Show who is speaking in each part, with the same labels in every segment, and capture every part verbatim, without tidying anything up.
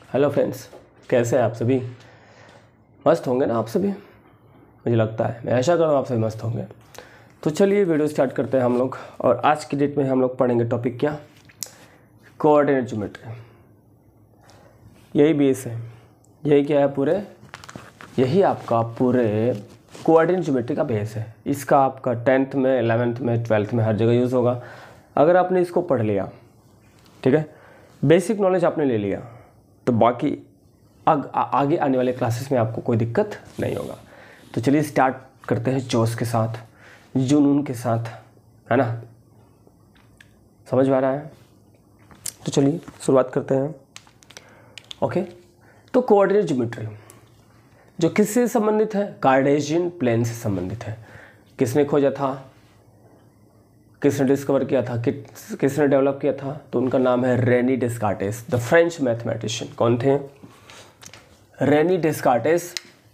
Speaker 1: Hello friends, कैसे हैं आप सभी? मस्त होंगे ना आप सभी? मुझे लगता है, मैं आशा कर रहा हूँ आप सभी मस्त होंगे। तो चलिए वीडियो स्टार्ट करते हैं हम लोग। और आज की डेट में हम लोग पढ़ेंगे टॉपिक क्या? Coordinate geometry. यही बेस है, यही क्या है पूरे, यही आपका पूरे कोऑर्डिनेट ज्योमेट्री का बेस है। इसका आपका टेंथ में, इलेवेंथ में, ट्वेल्थ में हर जगह यूज़ होगा। अगर आपने इसको पढ़ लिया, ठीक है, बेसिक नॉलेज आपने ले लिया, तो बाकी आग, आ, आगे आने वाले क्लासेस में आपको कोई दिक्कत नहीं होगा। तो चलिए स्टार्ट करते हैं जोश के साथ, जुनून के साथ, है ना? समझ में आ रहा है? तो चलिए शुरुआत करते हैं। ओके, तो कोऑर्डिनेट ज्योमेट्री जो किससे संबंधित है? कार्टेशियन प्लेन से संबंधित है। किसने खोजा था, किसने डिस्कवर किया था, किस किसने डेवलप किया था? तो उनका नाम है Rene Descartes, the French mathematician. कौन थे? रेनी डेस्कार्टेस।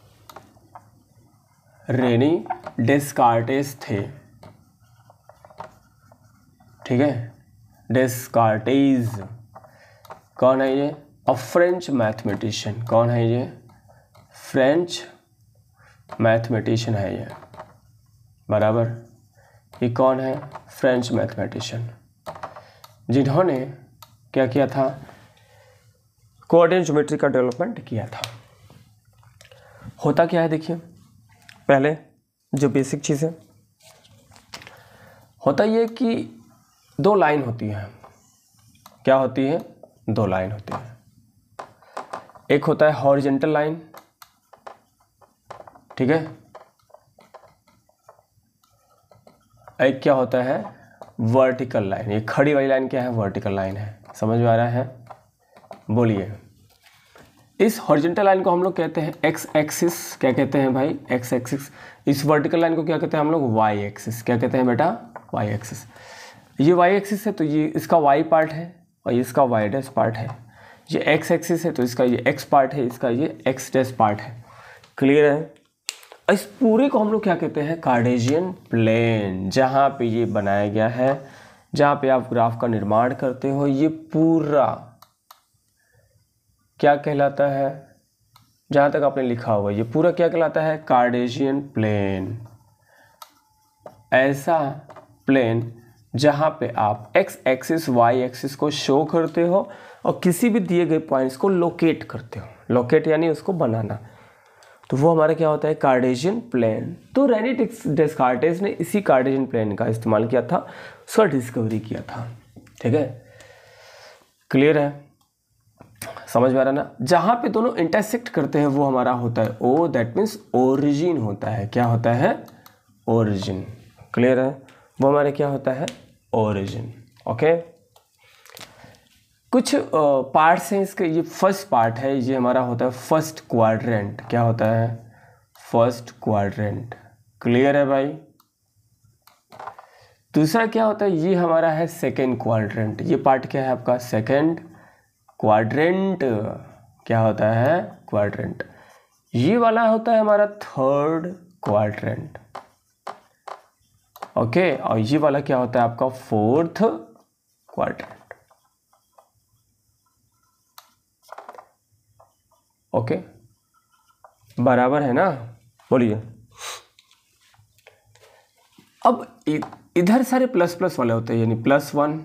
Speaker 1: रेनी डेस्कार्टेस थे, ठीक है। डेस्कार्टेस कौन है ये? A French mathematician. कौन है ये? फ्रेंच मैथमेटिशियन है ये, बराबर। ये कौन है? फ्रेंच मैथमेटिशियन, जिन्होंने क्या किया था? कोऑर्डिनेट ज्योमेट्री का डेवलपमेंट किया था। होता क्या है देखिए, पहले जो बेसिक चीज़ है, होता ये कि दो लाइन होती है। क्या होती है? दो लाइन होती है। एक होता है हॉरिजॉन्टल लाइन, ठीक है। एक क्या होता है? Vertical line. ये खड़ी वाली लाइन क्या है? वर्टिकल लाइन है। समझ में आ रहा है? बोलिए। इस हॉरिजॉन्टल लाइन को हम लोग कहते हैं एक्स एक्सिस। क्या कहते हैं भाई? X axis. इस वर्टिकल लाइन को क्या कहते हैं हम लोग? Y axis. क्या कहते हैं बेटा? Y axis. ये वाई एक्सिस है तो ये इसका वाई पार्ट है और इसका वाई डैश पार्ट है। ये एक्स एक्सिस है तो इसका ये एक्स पार्ट है, इसका ये एक्स डैश पार्ट है। क्लियर है? इस पूरे को हम लोग क्या कहते हैं? Cartesian plane. जहाँ पे ये बनाया गया है, जहाँ पे आप ग्राफ का निर्माण करते हो, ये पूरा क्या कहलाता है? जहाँ तक आपने लिखा हुआ, ये पूरा क्या कहलाता है? Cartesian plane. ऐसा प्लेन जहाँ पे आप एक्स एक्सिस वाई एक्सिस को शो करते हो और किसी भी दिए गए पॉइंट्स को लोकेट करते हो। लोकेट यानी उसको बनाना, तो वो हमारा क्या होता है? Cartesian plane. तो रेनी डेस्कार्टेस ने इसी कार्टेशियन प्लेन का इस्तेमाल किया था, उसका डिस्कवरी किया था, ठीक है। क्लियर है? समझ में आ रहा ना? जहाँ पे दोनों इंटरसेक्ट करते हैं वो हमारा होता है ओ, दैट मीन्स ओरिजिन होता है। क्या होता है? ओरिजिन। क्लियर है? वो हमारे क्या होता है? ओरिजिन। ओके, कुछ पार्ट्स हैं इसके। ये फर्स्ट पार्ट है, ये हमारा होता है फर्स्ट क्वाड्रेंट। क्या होता है? First quadrant. क्लियर है भाई? दूसरा क्या होता है? ये हमारा है सेकेंड क्वाड्रेंट। ये पार्ट क्या है आपका? Second quadrant. क्या होता है? क्वाड्रेंट। ये वाला होता है हमारा थर्ड क्वाड्रेंट। ओके, और ये वाला क्या होता है आपका? Fourth quadrant. ओके, बराबर है ना? बोलिए। अब इधर सारे प्लस प्लस वाले होते हैं, यानी plus one,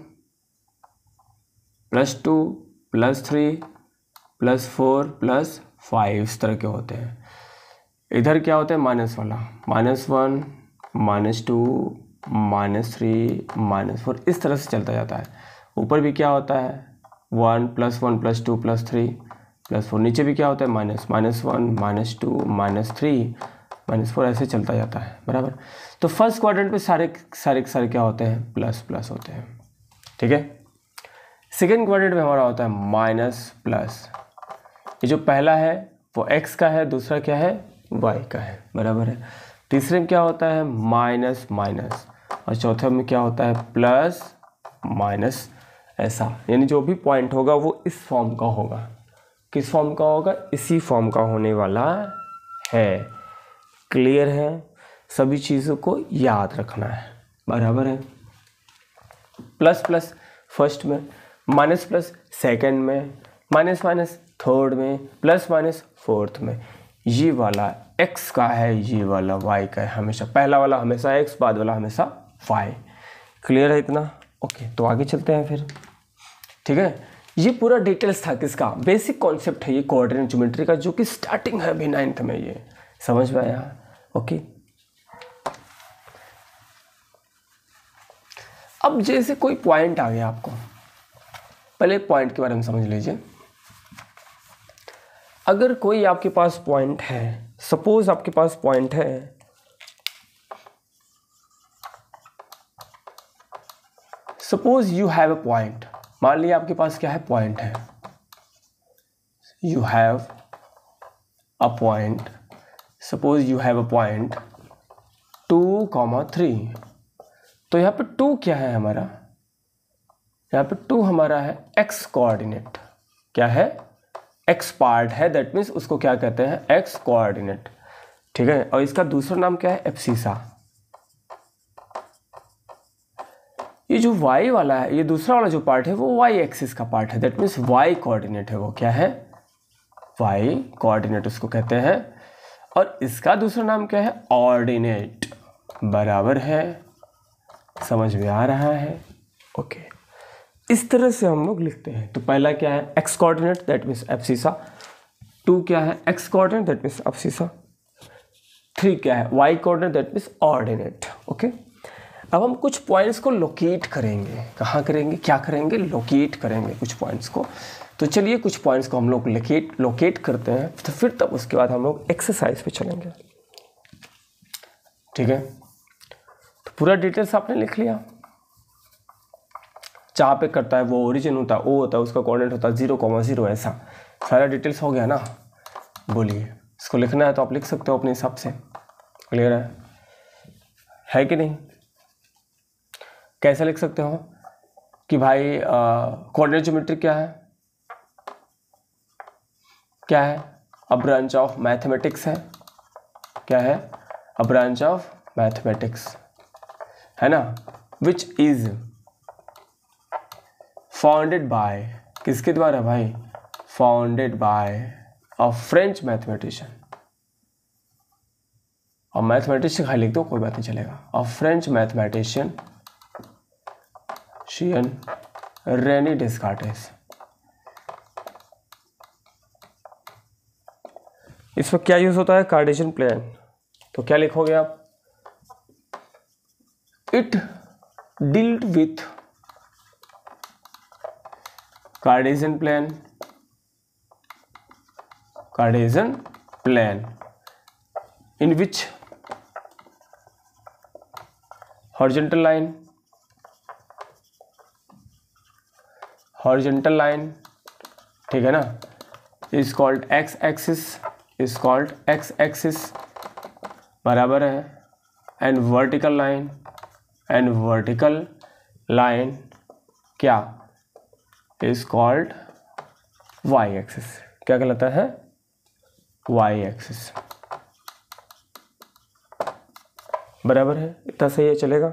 Speaker 1: plus two, plus three, plus four, plus five, इस तरह के होते हैं। इधर क्या होता है? माइनस वाला, minus one, minus two, minus three, minus four, इस तरह से चलता जाता है। ऊपर भी क्या होता है? One, plus one, plus two, plus three, plus four. नीचे भी क्या होता है? Minus, minus one, minus two, minus three, minus four, ऐसे चलता जाता है, बराबर। तो फर्स्ट क्वाड्रेंट पे सारे सारे सारे क्या होते हैं? प्लस प्लस होते हैं, ठीक है। सेकेंड क्वाड्रेंट में हमारा होता है माइनस प्लस। ये जो पहला है वो एक्स का है, दूसरा क्या है? वाई का है, बराबर है। तीसरे में क्या होता है? माइनस माइनस, और चौथे में क्या होता है? Plus minus. ऐसा, यानी जो भी पॉइंट होगा वो इस फॉर्म का होगा। किस फॉर्म का होगा? इसी फॉर्म का होने वाला है। क्लियर है? सभी चीज़ों को याद रखना है, बराबर है। प्लस प्लस फर्स्ट में, माइनस प्लस सेकंड में, माइनस माइनस थर्ड में, प्लस माइनस फोर्थ में। ये वाला x का है, ये वाला y का है। हमेशा पहला वाला हमेशा x, बाद वाला हमेशा y। क्लियर है इतना? ओके, तो आगे चलते हैं फिर। ठीक है, ये पूरा डिटेल्स था किसका, बेसिक कॉन्सेप्ट है ये कोऑर्डिनेट ज्योमेट्री का, जो कि स्टार्टिंग है अभी नाइन्थ में। ये समझ में आया? ओके, अब जैसे कोई पॉइंट आ गया आपको, पहले पॉइंट के बारे में समझ लीजिए। अगर कोई आपके पास पॉइंट है, सपोज आपके पास पॉइंट है, suppose you have a point, मान लिया आपके पास क्या है, पॉइंट है, you have a point, suppose you have a point two comma three. तो यहाँ पे टू क्या है हमारा, यहाँ पे टू हमारा है एक्स कोऑर्डिनेट। क्या है? एक्स पार्ट है, दैट मीन्स उसको क्या कहते हैं, एक्स कोऑर्डिनेट। ठीक है, और इसका दूसरा नाम क्या है, एब्सिसा। ये जो y वाला है, ये दूसरा वाला जो पार्ट है वो y एक्सिस का पार्ट है, दैट मीन्स y कोऑर्डिनेट है। वो क्या है, y कोऑर्डिनेट उसको कहते हैं। और इसका दूसरा नाम क्या है, ऑर्डिनेट। बराबर है, समझ में आ रहा है? ओके, इस तरह से हम लोग लिखते हैं। तो पहला क्या है, x coordinate, that means abscissa. Two क्या है, x coordinate, that means abscissa. Three क्या है, y coordinate, that means ordinate. Okay, अब हम कुछ पॉइंट्स को लोकेट करेंगे। कहाँ करेंगे, क्या करेंगे, लोकेट करेंगे कुछ पॉइंट्स को। तो चलिए कुछ पॉइंट्स को हम लोग लोकेट लोकेट करते हैं, तो फिर तब उसके बाद हम लोग एक्सरसाइज पे चलेंगे। ठीक है, तो पूरा डिटेल्स आपने लिख लिया। जहाँ पे करता है वो ओरिजिन होता है, ओ होता है, उसका कोऑर्डिनेट होता है जीरो कॉमा जीरो, ऐसा सारा डिटेल्स हो गया ना। बोलिए, इसको लिखना है तो आप लिख सकते हो अपने हिसाब से। क्लियर है, है कि नहीं? कैसे लिख सकते हो कि भाई कोऑर्डिनेट ज्योमेट्री क्या है, क्या है, अ ब्रांच ऑफ मैथमेटिक्स है। क्या है, अ ब्रांच ऑफ मैथमेटिक्स, है ना, विच इज फाउंडेड बाय, किसके द्वारा भाई, founded by a French mathematician. और मैथमेटिशियन खाली लिख दो, कोई बात नहीं चलेगा। अ फ्रेंच मैथमेटिशियन शियन रेनी डेस्कार्टेस। इसमें क्या यूज होता है, कार्टेशियन प्लेन। तो क्या लिखोगे आप, it dealt with Cartesian plane, Cartesian plane in which horizontal line, horizontal line, ठीक है ना, is called x axis, is called x axis. बराबर है, and vertical line, and vertical line क्या, इज कॉल्ड वाई एक्सिस। क्या कहलाता है, Y axis. बराबर है, इतना सही है, चलेगा?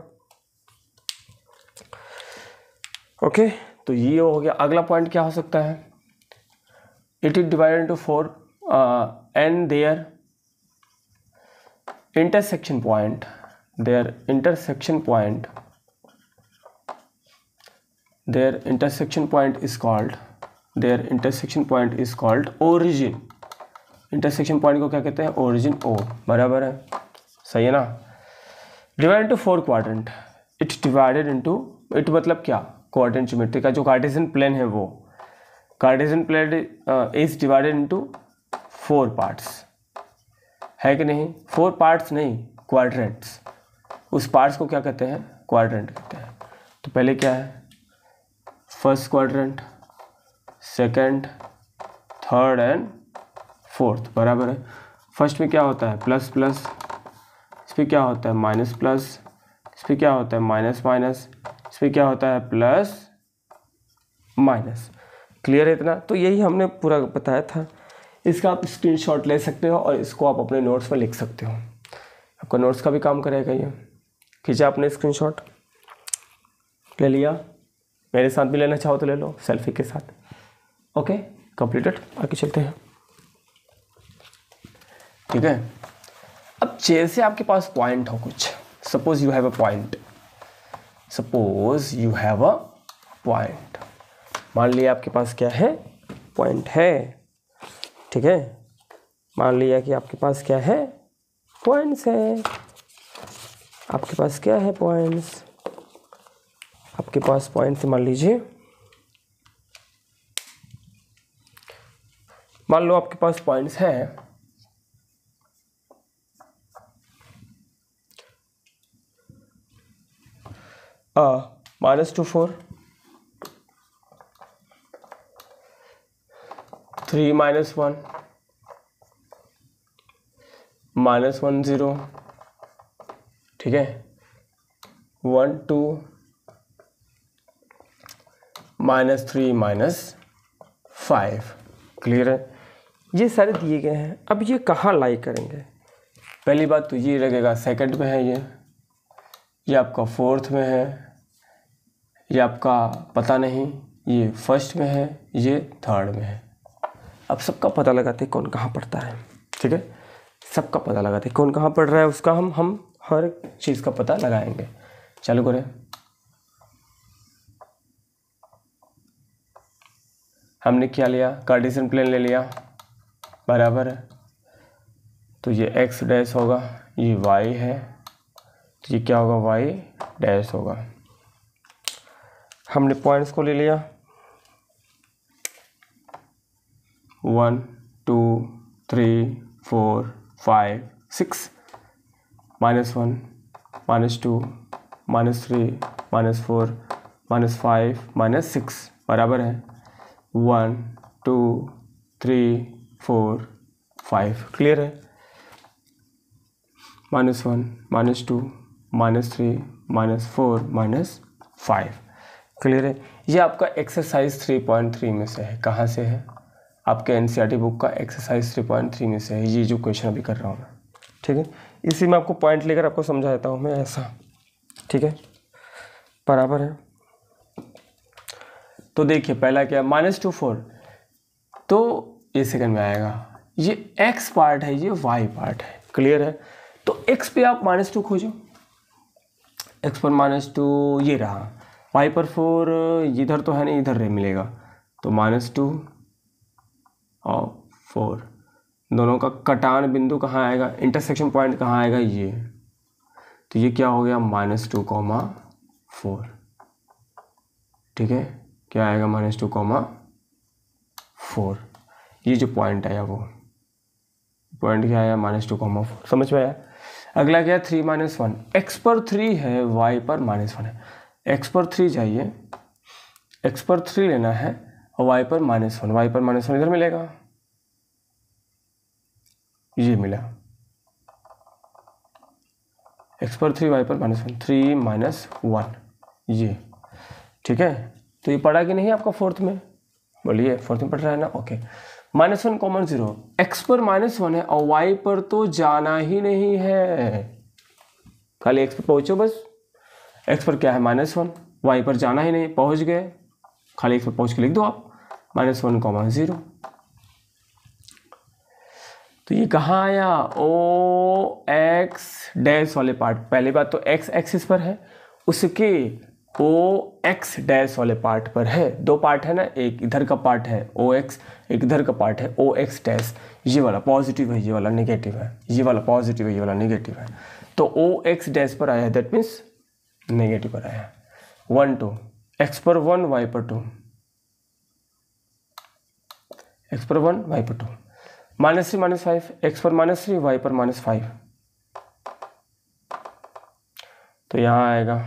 Speaker 1: ओके, तो ये हो गया। अगला पॉइंट क्या हो सकता है, it is divided into four and their intersection point, their intersection point, their intersection point is called, their intersection point is called origin. Intersection point को क्या कहते हैं, ओरिजिन, ओ। बराबर है, सही है ना। Divide into four quadrant, it divided into, it मतलब क्या, कोऑर्डिनेट ज्योमेट्री का जो कार्टेशियन प्लेन है, वो Cartesian plane is divided into four parts, है कि नहीं? फोर पार्ट्स नहीं, क्वाड्रेंट्स। उस पार्ट्स को क्या कहते हैं, क्वाड्रेंट कहते हैं। तो पहले क्या है, first quadrant, second, third and fourth. बराबर है। फर्स्ट में क्या होता है, प्लस प्लस, इस पर क्या होता है, माइनस प्लस, इस पर क्या होता है, माइनस माइनस, इस पर क्या होता है, प्लस माइनस। क्लियर है इतना? तो यही हमने पूरा बताया था। इसका आप स्क्रीनशॉट ले सकते हो और इसको आप अपने नोट्स पर लिख सकते हो। आपका नोट्स का भी काम करेगा ये। खींचा आपने स्क्रीनशॉट, ले लिया, मेरे साथ भी लेना चाहो तो ले लो, सेल्फी के साथ। Okay, completed. आगे चलते हैं, ठीक है। अब जैसे आपके पास पॉइंट हो कुछ, suppose you have a point, suppose you have a point, मान लिया आपके पास क्या है, पॉइंट है, ठीक है। मान लिया कि आपके पास क्या है, पॉइंट्स है, आपके पास क्या है, पॉइंट्स, आपके पास पॉइंट्स मान लीजिए, मान लो आपके पास पॉइंट्स हैं, minus two four, three minus one, minus one zero, ठीक है, one two, minus three, minus five. Clear है, ये सारे दिए गए हैं। अब ये कहाँ लाई करेंगे, पहली बात तो ये लगेगा सेकंड में है, ये ये आपका फोर्थ में है, ये आपका पता नहीं, ये फर्स्ट में है, ये थर्ड में है। अब सबका पता लगाते कौन कहाँ पढ़ता है, ठीक है, सबका पता लगाते कौन कहाँ पढ़ रहा है, उसका हम हम हर चीज़ का पता लगाएंगे। चालू करें, हमने क्या लिया, कार्टेशियन प्लेन ले लिया, बराबर है, तो ये एक्स डैश होगा, ये वाई है, तो ये क्या होगा, वाई डैश होगा। हमने पॉइंट्स को ले लिया, one two three four five six, minus one, minus two, minus three, minus four, minus five, minus six, बराबर है one two three four five. Clear है, minus one, minus two, minus three, minus four, minus five. Clear है, ये आपका exercise three point three में से है। कहाँ से है, आपके एनसीईआरटी बुक का एक्सरसाइज थ्री पॉइंट थ्री में से है, ये जो क्वेश्चन अभी कर रहा हूँ मैं, ठीक है। इसी में आपको पॉइंट लेकर आपको समझाता हूँ मैं ऐसा, ठीक है, बराबर है। तो देखिए पहला क्या, माइनस टू फोर, तो ये सेकंड में आएगा, ये एक्स पार्ट है, ये वाई पार्ट है। क्लियर है, तो एक्स पे आप माइनस टू खोजो, एक्स पर माइनस टू ये रहा, वाई पर फोर, इधर तो है नहीं, इधर रे मिलेगा, तो माइनस टू और फोर, दोनों का कटान बिंदु कहाँ आएगा, इंटरसेक्शन पॉइंट कहाँ आएगा, ये, तो ये क्या हो गया, माइनस टू कॉमा फोर, ठीक है, क्या आएगा, माइनस टू कॉमा फोर। ये जो पॉइंट आया वो पॉइंट क्या आया, माइनस टू कॉमा फोर। समझ में आया। अगला क्या, थ्री माइनस वन, एक्स पर थ्री है, वाई पर माइनस वन है, एक्स पर थ्री चाहिए, एक्स पर थ्री लेना है और वाई पर माइनस वन, वाई पर माइनस वन इधर मिलेगा, ये मिला, एक्स पर थ्री, वाई पर minus one, three minus one, ये, ठीक है। तो ये पढ़ा कि नहीं आपका फोर्थ में, बोलिए फोर्थ में पढ़ रहा है ना, okay. Minus one comma zero, x पर माइनस वन है और वाई पर तो जाना ही नहीं है, खाली एक्स पर पहुंचो बस, एक्स पर क्या है, माइनस वन, वाई पर जाना ही नहीं, पहुंच गए, खाली एक्स पर पहुंच के लिख दो आप, माइनस वन कॉमन जीरो। तो ये कहाँ आया, ओ एक्स डैश वाले पार्ट, पहली बात तो एक्स एक्सिस पर है, उसके ओ एक्स डैश वाले पार्ट पर है, दो पार्ट है ना, एक इधर का पार्ट है ओ एक्स, एक इधर का पार्ट है ओ एक्स डैश, ये वाला पॉजिटिव है, ये वाला नेगेटिव है, ये वाला पॉजिटिव है, ये वाला नेगेटिव है, तो ओ एक्स डैश पर आया है, दैट मीन्स नेगेटिव पर आया है। वन टू, एक्स पर वन, वाई पर टू, एक्स पर वन, वाई पर two, minus three minus five, x पर माइनस थ्री, वाई पर माइनस फाइव, तो यहाँ आएगा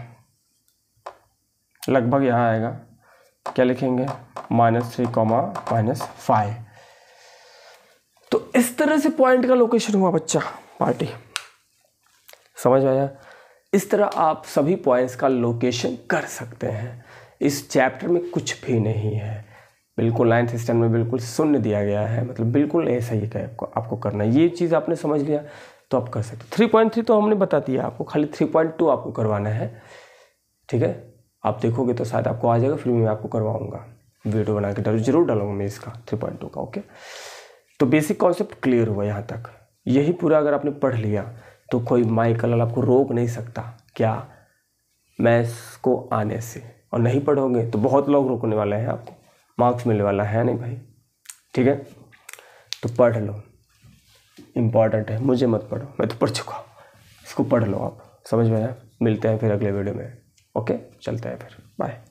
Speaker 1: लगभग, यहाँ आएगा क्या लिखेंगे, minus three comma minus five. तो इस तरह से पॉइंट का लोकेशन हुआ बच्चा, पार्टी, समझ आया। इस तरह आप सभी पॉइंट्स का लोकेशन कर सकते हैं। इस चैप्टर में कुछ भी नहीं है, बिल्कुल नाइन्थ स्टैंडर्ड में बिल्कुल शून्य दिया गया है, मतलब बिल्कुल ऐसा ही है आपको आपको करना है। ये चीज़ आपने समझ लिया तो आप कर सकते हो। थ्री पॉइंट थ्री तो हमने बता दिया आपको, खाली थ्री पॉइंट टू आपको करवाना है, ठीक है। आप देखोगे तो शायद आपको आ जाएगा, फिर मैं आपको करवाऊंगा। वीडियो बना के डालूँ, जरूर डालूंगा मैं इसका थ्री पॉइंट टू का। ओके, तो बेसिक कॉन्सेप्ट क्लियर हुआ यहाँ तक। यही पूरा अगर आपने पढ़ लिया तो कोई माइकल आपको रोक नहीं सकता क्या मैथ्स को आने से, और नहीं पढ़ोगे तो बहुत लोग रोकने वाले हैं, आपको मार्क्स मिलने वाला है नहीं भाई। ठीक है, तो पढ़ लो, इम्पॉर्टेंट है, मुझे मत पढ़ो, मैं तो पढ़ चुका हूँ, इसको पढ़ लो आप, समझ में आया। मिलते हैं फिर अगले वीडियो में। ओके, चलते हैं फिर, बाय।